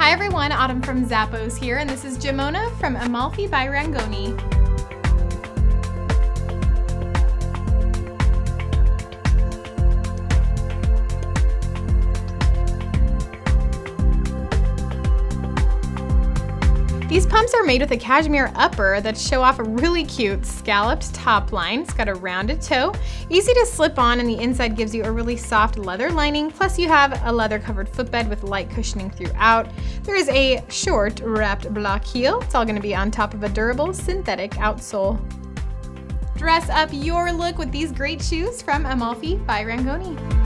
Hi everyone, Autumn from Zappos here, and this is Gemona from Amalfi by Rangoni. These pumps are made with a cashmere upper that show off a really cute scalloped top line. It's got a rounded toe, easy to slip on, and the inside gives you a really soft leather lining. Plus you have a leather covered footbed with light cushioning throughout. There is a short wrapped block heel. It's all going to be on top of a durable synthetic outsole. Dress up your look with these great shoes from Amalfi by Rangoni.